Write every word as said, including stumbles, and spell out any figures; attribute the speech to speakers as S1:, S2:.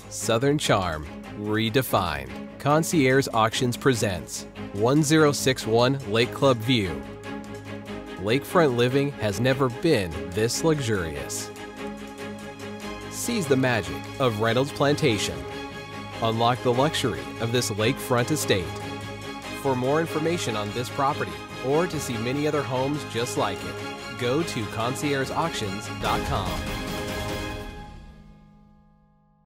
S1: Southern charm redefined. Concierge Auctions presents one oh six one Lake Club View. Lakefront living has never been this luxurious. Seize the magic of Reynolds Plantation. Unlock the luxury of this lakefront estate. For more information on this property or to see many other homes just like it, go to concierge auctions dot com.